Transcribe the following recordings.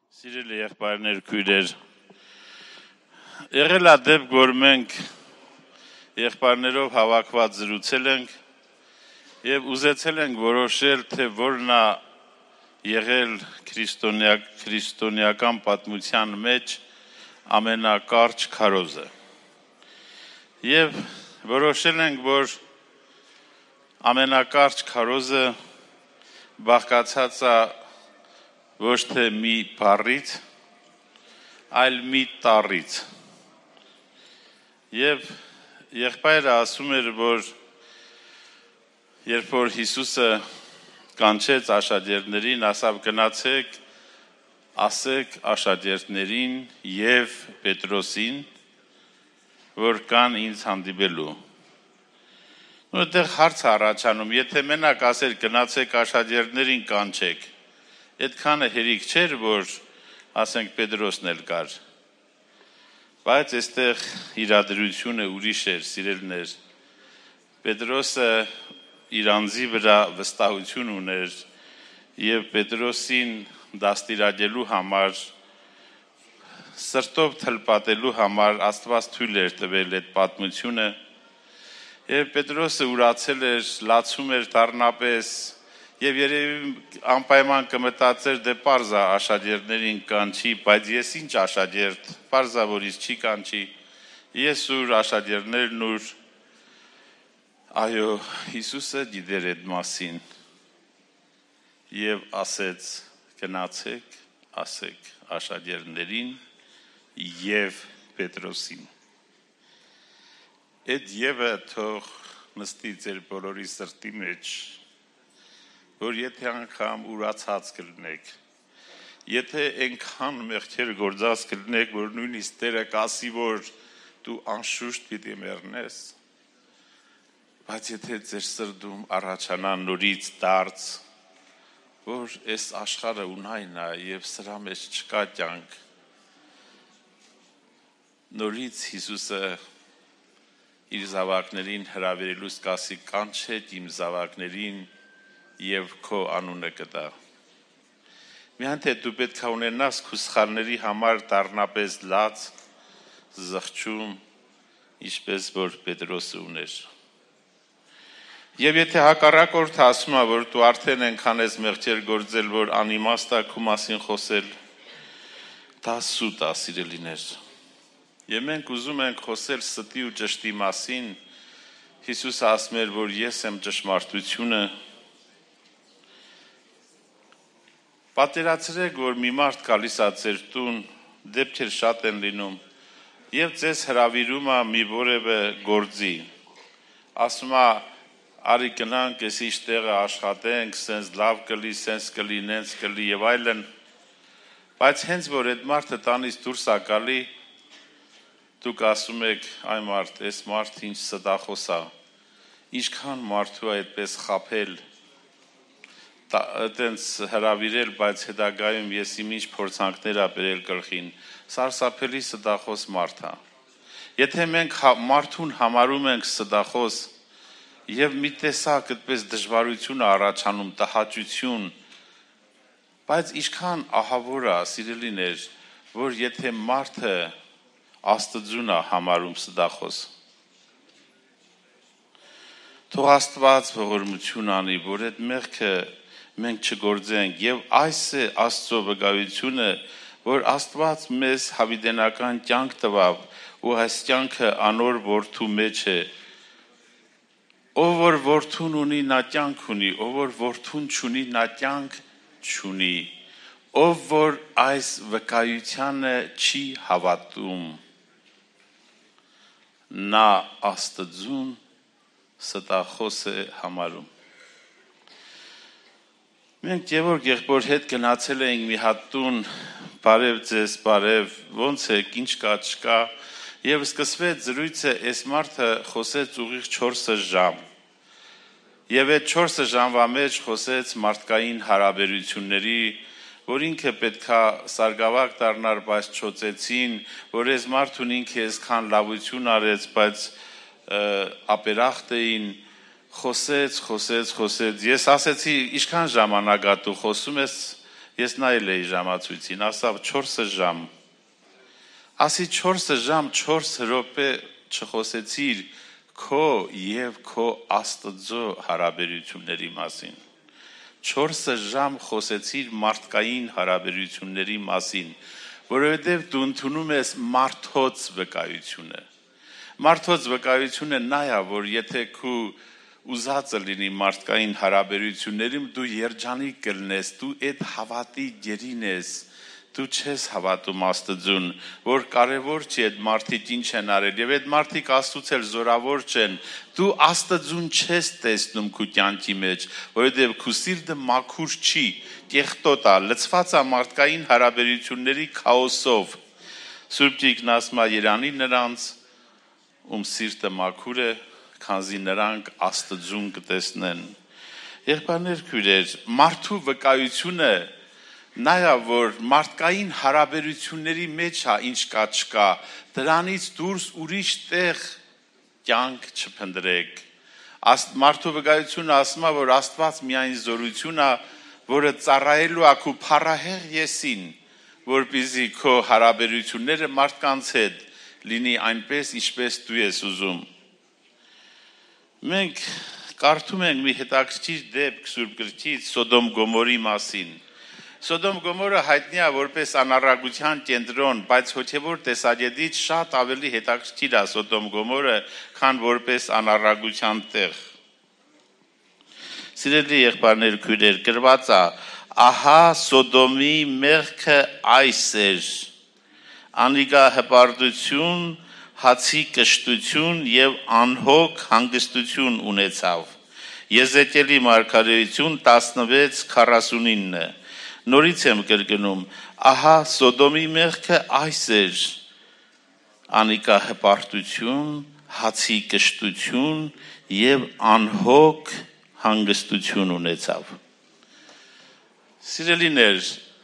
Սիրելի եղբայրներ, քույրեր, եղել է դեպք, որ մենք եղբայրներով հավաքված զրուցել ենք եւ ուզեցել ենք որոշել, թե որն է եղել քրիստոնեական պատմության մեջ ամենակարճ քարոզը։ Եվ որոշել ենք, որ ամենակարճ քարոզը բաղկացած է ոչ թե մի բառից, այլ մի տառից։ Եվ եղբայրը ասում էր, որ երբ որ Հիսուսը կանչեց աշակերտներին, ասավ գնացեք, ասեք աշակերտներին եւ Պետրոսին, որ կան ինձ հանդիպելու։ Այդտեղ հարց առաջանում, եթե մենակ ասել գնացեք աշակերտներին կանչեք, այդքանը հերիք չէր, որ ասենք Պետրոսն էլ կար։ Բայց այստեղ իրադրությունը ուրիշ էր, սիրելիներ։ Պետրոսը իր անձի վրա վստահություն ուներ եւ Պետրոսին դաստիարակելու համար, սրտով թլպատելու համար Աստված թույլ էր տվել այդ պատմությունը եւ Պետրոսը ուրացել էր, լացում էր դառնապես եւ երևի անպայման կմտածեր դե պարզա աշակերտներին կանչի, բայց ես ինչ աշակերտ, պարզա որ ինձ չի կանչի, ես ուր աշակերտներն ուր, այո, Հիսուսը գիտեր այդ մասին եւ ասեց գնացեք, ասեք աշակերտներին եւ Պետրոսին։ Այդ եւը թող նստի ձեր բոլորի սրտի մեջ, որ եթե անգամ ուրացած կլինեք, եթե այնքան մեղքեր գործած կլինեք, որ նույնիսկ Տերը կասի, որ դու անշուշտ պիտի մեռնես, բայց եթե ձեր սրտում առաջանա նորից դարձ, որ այս աշխարհը ունայն է եւ սրա մեջ չկա կյանք, նորից Հիսուսը իր զավակներին հրավիրելուց կասի կանչեք իմ զավակներին եւ քո անունը կտա։ Միայն թե դու պետք է ունենաս քո սխալների համար դառնապես լաց, զղջում, ինչպես որ Պետրոսը ուներ։ Եվ եթե հակառակորդը ասում է, որ դու արդեն այնքան ես մեղքեր գործել, որ անիմաստ է քո մասին խոսել, դա սուտ է, սիրելիներ։ Եվ մենք ուզում ենք խոսել ստի ու ճշտի մասին, Հիսուսը ասում էր, որ ես եմ ճշմարտությունը։ Պատկերացրեք, որ մի մարդ գալիս է ձեր տուն, դեպքեր շատ են լինում, եւ ձեզ հրավիրում է մի որևէ գործի։ Ասում է, արի գնանք, էս ինչ տեղը աշխատենք, սենց լավ կլի, սենց կլի, նենց կլի եւ այլն։ Բայց հենց որ այդ մարդը տանից դուրս է գալի, դուք ասում եք, այ մարդ, այս մարդ ինչ ստախոս է, ինչքան մարդու է այդպես խաբել, այդենց հրավիրել, բայց հետագայում ես իմ ինչ փորձանքներ ա բերել գլխին, սարսափելի ստախոս մարդ է։ Եթե մենք մարդուն համարում ենք ստախոս եւ մի տեսակ այդպես դժվարություն առաջանում, տհաճություն, բայց ինչքան ահավոր է, սիրելիներ, որ եթե մարդը Աստծուն է համարում ստախոս։ Թող Աստված ողորմություն անի, որ այդ մեղքը մենք չգործենք եւ այս է Աստծո վկայությունը, որ Աստված մեզ հավիտենական կյանք տվավ ու այս կյանքը անոր որդու մեջ է։ Ով որ որդուն ունի, նա կյանք ունի, ով որ որդուն չունի, նա կյանք չունի։ Ով որ այս վկայությանը չի հավատում, նա Աստծուն ստախոս է համարում։ Մենք Գևորգ եղբոր հետ գնացել էինք մի հատ տուն, բարև ձեզ, բարև, ոնց եք, ինչ կա, չկա, եւ սկսվեց զրույցը, այս մարդը խոսեց ուղիղ 4 ժամ։ Եվ այդ 4 ժամվա մեջ խոսեց մարդկային հարաբերությունների, որ ինքը պետքա սարգավակ դառնար, բայց չոցեցին, որ այս մարդուն ինքը այսքան լավություն արեց, բայց ապերախտ էին, խոսեց, ես ասեցի, ինչքան ժամանակ դու խոսում ես, Ես նայել էի ժամացույցին, ասավ 4 ժամ։ Ասի 4 ժամ 4 րոպե չխոսեցիր քո եւ քո Աստծո հարաբերությունների մասին։ 4 ժամ խոսեցիր մարդկային հարաբերությունների մասին, որովհետև դու ընդունում ես մարդոց վկայությունը։ Մարդոց վկայությունը նա է, որ եթե քու ուզածը լինի մարդկային հարաբերություններում դու երջանիկ կլնես, դու այդ հավատի գերին ես, դու չես հավատում Աստծուն, որ կարևոր չի այդ մարդիկ ինչ են արել եւ այդ մարդիկ Աստծուց էլ զորավոր չեն, դու Աստծուն չես տեսնում քու կյանքի մեջ, որովհետեւ քու սիրտը մաքուր չի, կեղտոտ է, լցված է մարդկային հարաբերությունների քաոսով։ Սուրբ Գիրքն ասում է Երանի նրանց, ում սիրտը մաքուր է, քանզի նրանք Աստծուն կտեսնեն։ Եղբայրներ, քույրեր, մարդու վկայությունը նա է, որ մարդկային հարաբերությունների մեջ է ինչ կա չկա, դրանից դուրս ուրիշ տեղ կյանք չփնտրեք։ Մարդու վկայությունը ասում է, որ Աստված միայն զորություն է, որը ծառայելու է քո փառահեղ եսին, որպեսզի քո հարաբերությունները մարդկանց հետ լինի այնպես, ինչպես դու ես ուզում։ Մենք կարդում ենք մի հետաքրքիր դեպք Սուրբ Գրքից Սոդոմ Գոմորի մասին։ Սոդոմ Գոմորը հայտնի է որպես անառակության կենտրոն, բայց հոգևոր տեսակետից շատ ավելի հետաքրքիր է Սոդոմ Գոմորը, քան որպես անառակության տեղ։ Սիրելի եղբայրներ, քույրեր, գրված է. ահա Սոդոմի մեղքը այս էր, անիկա հպարտություն, հացի կշտություն եւ անհոգ հանգստություն ունեցավ։ Եզեկիելի մարգարեություն 16:49 Նորից եմ կրկնում, ահա Սոդոմի մեղքը այս էր, անիկա հպարտություն, հացի կշտություն եւ անհոգ հանգստություն ունեցավ։ Սիրելիներ,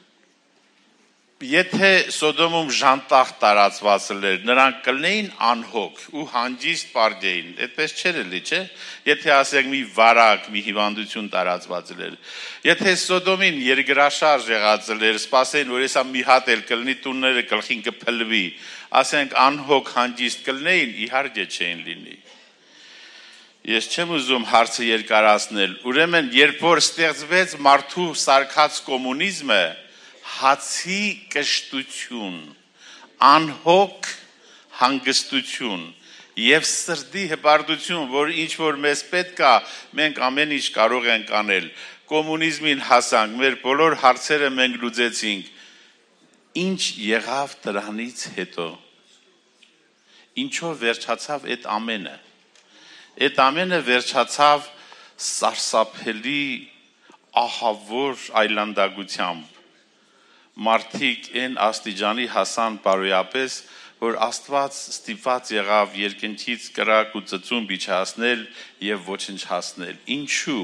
եթե Սոդոմում ժանտախ տարածված էր, նրանք կլինեին անհոգ ու հանգիստ պարդեին, այդպես չէր էլի, չէ՞։ Եթե ասենք մի վարակ, մի հիվանդություն տարածված էր, եթե Սոդոմին երկրաշարժ եղած էր, սպասեին, որ հեսա մի հատ էլ կլինի տունները գլխին կփլվի, ասենք անհոգ հանգիստ կլինեին, իհարկե չէին լինի։ Ես չեմ ուզում հարցը երկարացնել, ուրեմն երբ որ ստեղծվեց մարդու սարքած կոմունիզմը, հացի կշտություն, անհոգ հանգստություն եւ սրտի հպարտություն, որ ինչ որ մեզ պետք է, մենք ամեն ինչ կարող ենք անել։ Կոմունիզմին հասանք, մեր բոլոր հարցերը մենք լուծեցինք։ Ինչ եղավ դրանից հետո։ Ինչով վերջացավ այդ ամենը։ Այդ ամենը վերջացավ սարսափելի ահավոր այլանդակությամբ։ Մարդիկ են աստիճանի հասան բարոյապես, որ Աստված ստիպված եղավ երկնքից կրակ ու ծծում իջեցնել եւ ոչնչացնել։ Ինչու։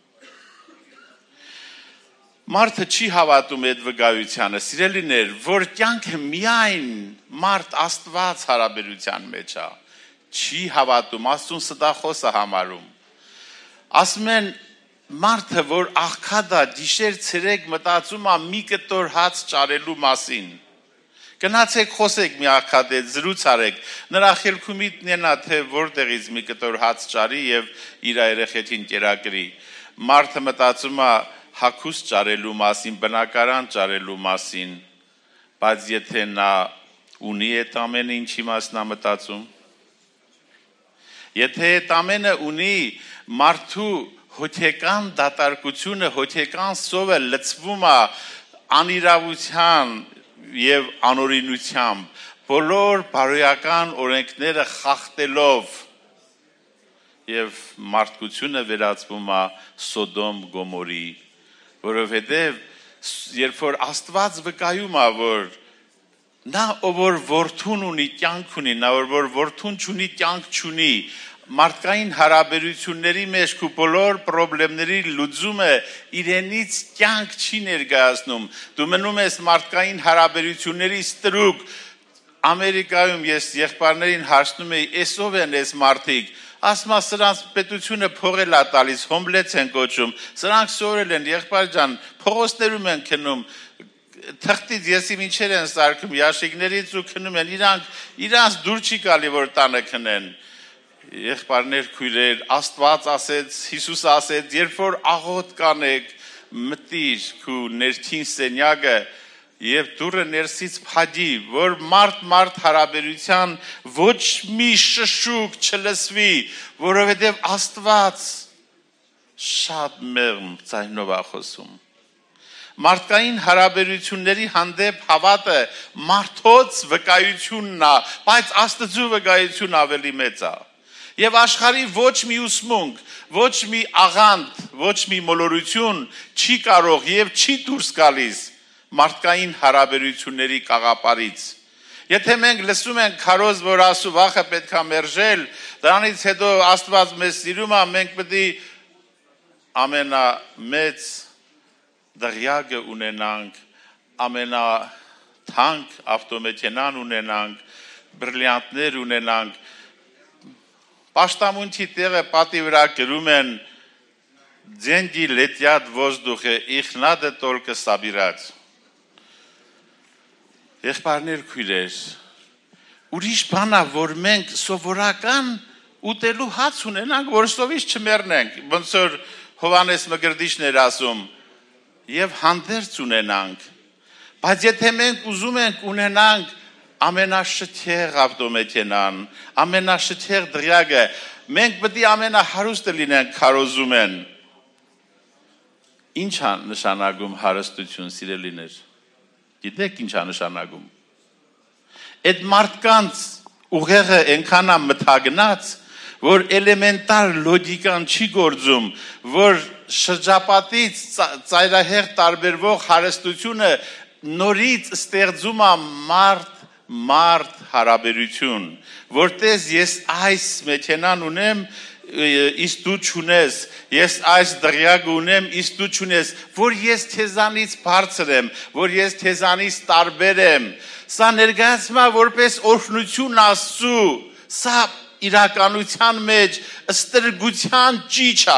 Մարդը չի հավատում այդ վկայությանը, սիրելիներ, որ կյանքը միայն մարդ Աստված հարաբերության մեջ է։ Չի հավատում, Աստծուն ստախոս է համարում։ Ասում են մարդը, որ աղքատ է, գիշեր ցերեկ մտածում է մի կտոր հաց ճարելու մասին։ Գնացեք խոսեք մի աղքատ հետ, զրույց արեք, նրա խելքումիդ նենա, թե որտեղից մի կտոր հաց ճարի եւ իր երեխեքին կերակրի։ Մարդը մտածում է հագուստ ճարելու մասին, բնակարան ճարելու մասին, բայց եթե նա ունի այդ ամենը, ինչի մասն է մտածում։ Եթե այդ ամենը ունի, մարդու հոգեկան դատարկությունը, հոգեկան սովը լցվում է անիրավության եւ անօրինությամբ, բոլոր բարոյական օրենքները խախտելով եւ մարդկությունը վերածվում է Սոդոմ Գոմորի, որովհետեւ երբ որ Աստված վկայում է, որ նա ով որ որդուն ունի, կյանք ունի, նա ով որ որդուն չունի, կյանք չունի, մարդկային հարաբերությունների մեջ ու բոլոր խնդիրների լուծումը իրենից կյանք չի ներկայացնում։ Դու մնում ես մարդկային հարաբերությունների ստրուկ։ Ամերիկայում ես եղբայրներին հարցնում էի, «Էսով են այս մարդիկ»։ ասма սրանց պետությունը փողել է տալիս, հոմլեց են կոչում, սրանք սորել են, եղբայր ջան, փողոցներում են քնում, թղթից եսի մինչեր են սարքում, յաշիկներից ու քնում են, իրանց դուր չի գալի, որ տանը քնեն։ Եղբայրներ, քույրեր, Աստված ասեց, Հիսուս ասեց, երբ որ աղոտ կանեք, մտիր քու ներքին սենյակը եւ դուրը ներսից փաջի, որ մարդ հարաբերության ոչ մի շշուկ չլսվի, որովհետեւ Աստված շատ մեղմ ձայնով է խոսում։ Մարդկային հարաբերությունների հանդեպ հավատը մարդոց վկայությունն է, բայց Աստծո վկայությունն ավելի մեծ է։ Եվ աշխարհի ոչ մի ուսմունք, ոչ մի աղանդ, ոչ մի մոլորություն չի կարող եւ չի դուրս գալիս մարդկային հարաբերությունների կաղապարից։ Եթե մենք լսում ենք քարոզ, որ ասու վախը պետք է մերժել, դրանից հետո Աստված մեզ սիրում է, մենք պետք է ամենամեծ դղյակը ունենանք, ամենաթանկ ավտոմեքենան ունենանք, բրիլյանտներ ունենանք, Պաշտամունքի տեղը պատի վրա գրում են «Деньги летят в воздухе, их надо только собирать». Եղբայրներ, քույրեր, ուրիշ բան է, որ մենք սովորական ուտելու հաց ունենանք, որ սովից չմեռնենք, ոնց որ Հովհաննես Մկրտիչն էր ասում, եւ հանդերձ ունենանք, բայց եթե մենք ուզում ենք ունենանք ամենաշթեղ ավտոմեքենան, ամենաշթեղ դղյակը, մենք պետք է ամենահարուստը լինենք, քարոզում են։ Ինչ է նշանակում հարստություն, սիրելիներ։ Գիտեք ինչ է նշանակում։ Այդ մարդկանց ուղեղը այնքան է մթագնած, որ էլեմենտար լոգիկան չի գործում, որ շրջապատից ծայրահեղ տարբերվող հարստությունը նորից ստեղծում է մարդ հարաբերություն, որտես ես այս մեքենան ունեմ, իսկ դու չունես, ես այս դղյակը ունեմ, իսկ դու չունես, որ ես քեզանից բարձր եմ, որ ես քեզանից տարբեր եմ, սա ներկայացում է որպես օրհնություն Աստծու, սա իրականության մեջ ստրգության ճիչ է։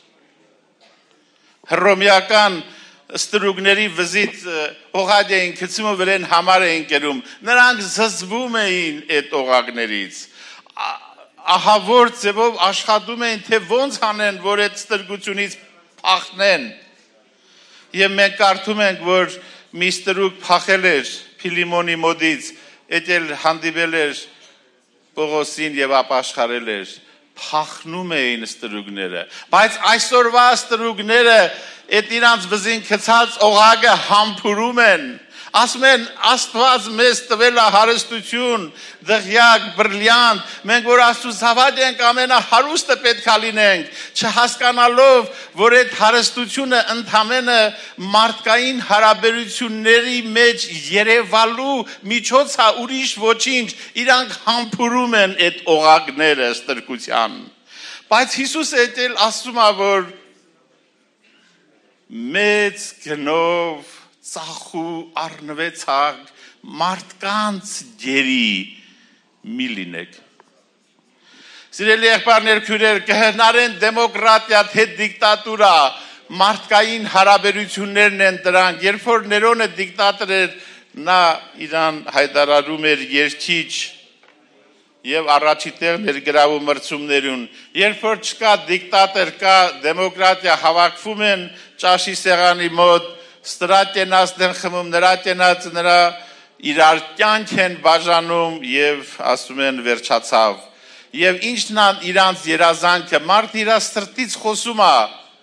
Հռոմեական ստրուկների վզից օղակ էին գցում ու վրան համար էին կերում, նրանք զզվում էին այդ օղակներից, ահավոր ձևով աշխատում էին, թե ոնց անեն, որ այդ ստրկությունից փախնեն։ Եվ մենք կարդում ենք, որ մի ստրուկ փախել էր Փիլիմոնի մոտից, էտել հանդիպել էր Պողոսին եւ ապաշխարել էր, փախնում էին ստրուկները, բայց այսօրվա ստրուկները այդ իրանց վզին գցած օղակը համբուրում են, ասում են Աստված մեզ տվել է հարստություն, դղյակ, բրիլյանտ, մենք որ Աստծուց հավատ ենք ամենահարուստը պետք է լինենք, չհասկանալով, որ այդ հարստությունը ընդամենը մարդկային հարաբերությունների մեջ երևալու միջոց է, ուրիշ ոչինչ, իրանք համբուրում են այդ օղակները ստրկության։ Բայց Հիսուսը այդել ասում է, որ մեծ գնով ծախու առնվեցակ մարդկանց գերի մի լինեք։ Սիրելի եղբայրներ, քույրեր, կհնարեն դեմոկրատիա, թե դիկտատուրա, մարդկային հարաբերություններն են դրանք, երբ որ Ներոնը դիկտատոր էր, նա իրան հայտարարում էր երկիչ եւ առաջի տեղն էր գրավում մրցումներուն, երբ որ չկա դիկտատոր, կա դեմոկրատիա, հավաքվում են ճաշի սեղանի մոտ, ստրատենաց դեն խմում, նրա տենաց նրա իրար կյանք են բաժանում եւ ասում են վերջացավ։ Եվ ինչն է իրանց երազանքը, մարդ իր սրտից խոսում է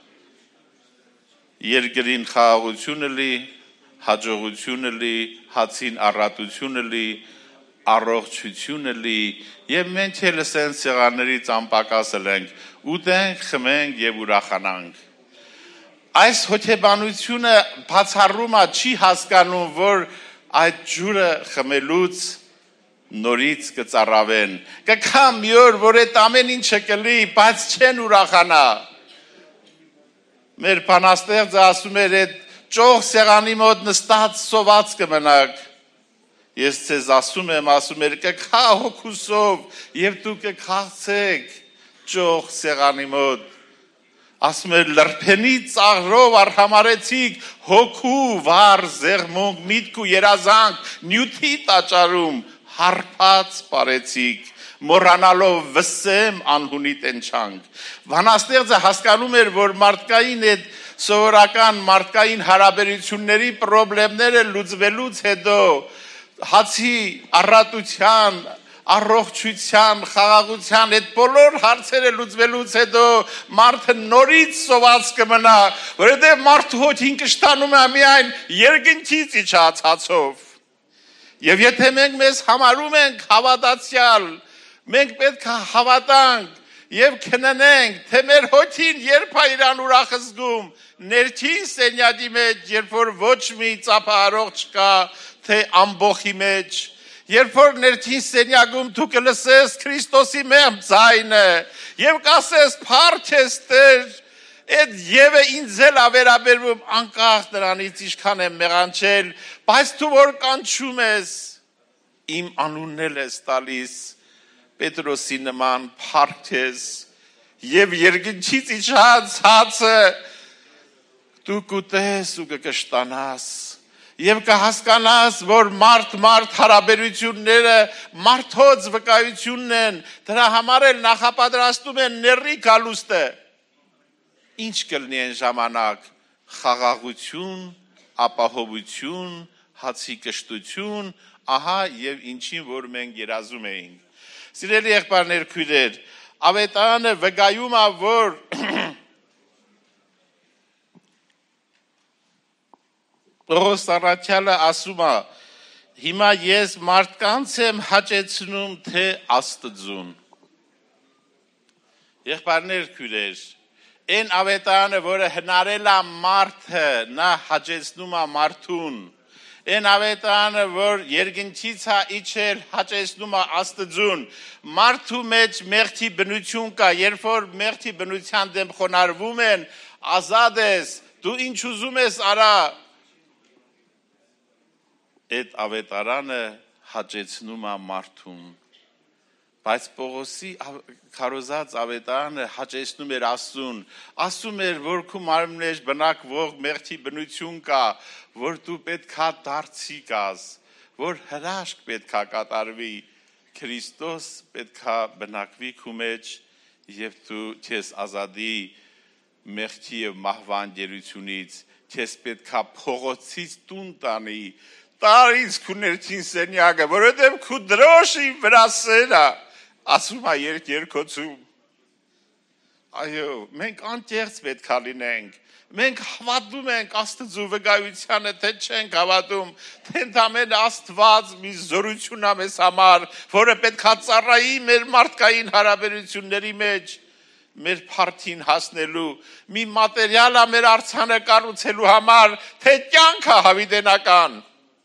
երկրին խաղաղությունը լի, հաջողությունը լի, հացին առատությունը լի, առողջությունը լի, եւ մենք էլ ասեն սեղաններից անպակասել ենք, ուտենք, խմենք եւ ուրախանանք։ Այս հոգեբանությունը բացառում է, չի հասկանում, որ այդ ջուրը խմելուց նորից կծառավեն։ Կգա մի օր, որ այդ ամեն ինչը կլի, բայց չեն ուրախանա։ Մեր բանաստեղծը ասում էր, այդ ճոխ սեղանի մոտ նստած սոված կմնաք։ Ես ձեզ ասում եմ, կգա հոգուսով եւ դուք կքաղցեք, ճոխ սեղանի մոտ ասում էր լրփենի ծաղրով արհամարեցիք հոգու վար զեղմունք միտք ու երազանք նյութի տաճարում հարբած parեցիք մոռանալով վսեմ անհունի տենչանք Վանաստեղծը հասկանում էր որ մարդկային այդ սովորական մարդկային հարաբերությունների խնդիրները լուծվելուց հետո հացի առատության առողջության, խաղաղության այդ բոլոր հարցերը լուծվելուց հետո մարդը նորից սոված կմնա, որովհետև մարդու հոգին կշտանում է միայն երկնքից իջած հացով։ Եվ եթե մենք մեզ համարում ենք հավատացյալ, մենք պետք է հավատանք եւ քննենք, թե մեր հոգին երբ է իրան ուրախ զգում, ներքին սենյակի մեջ, երբ որ ոչ մի ծափահարող չկա, թե ամբողջի մեջ Երբ որ ներքին սենյակում դու կլսես Քրիստոսի մեղմ ձայնը եւ կասես փառք ես Տեր այդ եւը ինձ էլ ավերաբերվում անկախ նրանից ինչքան եմ մեղանչել բայց դու որ կանչում ես իմ անունն ես տալիս Պետրոսի նման փառք ես եւ երկնքից իջած հացը դու կուտես ու կկշտանաս Եվ կհասկանաս, որ մարդ հարաբերությունները մարդոց վկայությունն են, դրա համար էլ նախապատրաստում են նեռի գալուստը։ Ինչ կլինի այն ժամանակ, խաղաղություն, ապահովություն, հացի կշտություն, ահա եւ ինչին որ մենք երազում էինք։ Սիրելի եղբայրներ, քույրեր, ավետարանը վկայում է, որ Պողոս առաքյալը ասում է հիմա ես մարդկանց եմ հաճեցնում թե Աստծուն Եղբայրներ քույրեր այն ավետարանը որը հնարել է մարդը նա հաճեցնում է մարդուն այն ավետարանը որ երկնքից է իջել հաճեցնում է Աստծուն մարդու մեջ մեղքի բնություն կա երբ որ մեղքի բնության դեմ խոնարհվում են ազատ ես դու ինչ ուզում ես արա Այդ ավետարանը հաճեցնում է մարդուն, բայց Պողոսի քարոզած ավետարանը հաճեցնում էր Աստծուն, ասում էր, որ քո մարմնի մեջ բնակվող մեղքի բնություն կա, որ դու պետքա դարձի կաս, որ հրաշք պետքա կատարվի, Քրիստոս պետքա բնակվի քո մեջ եւ դու քեզ ազատի մեղքի եւ մահվան գերությունից, քեզ պետքա փողոցից տուն տանի Տարից քու ներքին սենյակը, որովհետև քու դրոշի վրա սերա, ասում է երկերքոցում։ Այո, մենք անկեղծ պետք է լինենք, մենք հավատում ենք Աստծու վկայությանը, թե չենք հավատում, թե ընդամենը Աստված մի զորություն է մեզ համար, որը պետք է ծառայի մեր մարդկային հարաբերությունների մեջ, մեր փառքին հասնելու, մի մատերիալ է մեր արձանը կառուցելու համար, թե կյանք է հավիտենական։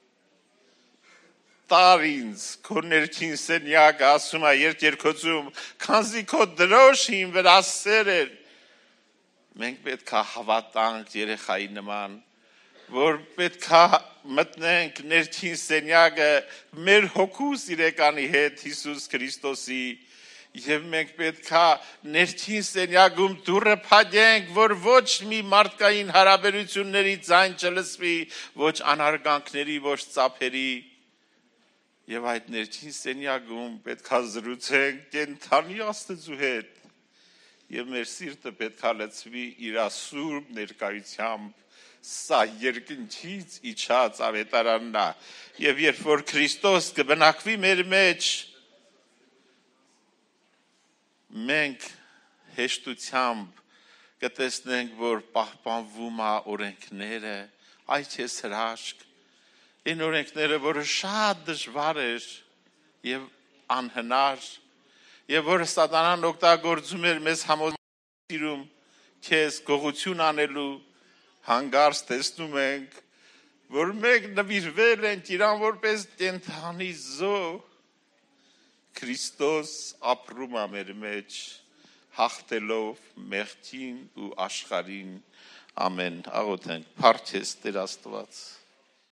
Տար ինձ, քո ներքին սենյակը ասում է երկերքոցում, քանզի քո դրոշին վրա սեր էր։ Մենք պետք է հավատանք երեխայի նման, որ պետք է մտնենք ներքին սենյակը մեր հոգու սիրեկանի հետ Հիսուս Քրիստոսի եւ մենք պետք է ներքին սենյակում դուռը փակենք, որ ոչ մի մարդկային հարաբերությունների ձայն չլսվի, ոչ անարգանքների, ոչ ծափերի Եվ այդ ներքին սենյակում պետք է զրուցենք կենթանի Աստծու հետ եւ մեր սիրտը պետք է լցվի իր սուրբ ներկայությամբ սա երկնքից իջած ավետարանն է եւ երբ որ Քրիստոս կբնակվի մեր մեջ մենք հեշտությամբ կտեսնենք որ պահպանվում է օրենքները այ չես հրաշք Այն օրենքները, որը շատ դժվար էր եւ անհնար եւ որը սատանան օգտագործում էր մեզ համոզում քեզ գողություն անելու հանգարց տեսնում ենք որ մենք նվիրվել ենք իրան որպես կենթանի զո Քրիստոս ապրում է մեր մեջ հաղթելով մեղքին ու աշխարհին ամեն աղոթենք փառք Տեր Աստված